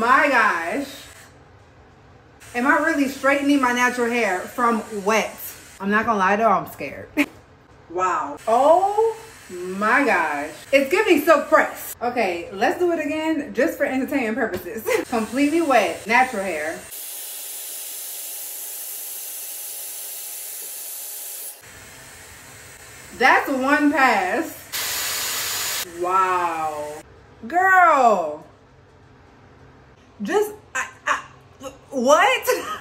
my gosh. Am I really straightening my natural hair from wet? I'm not gonna lie though, I'm scared. Wow. Oh my gosh. It's giving silk press. Okay, let's do it again just for entertainment purposes. Completely wet, natural hair. That's one pass. Wow. Girl. Just, what?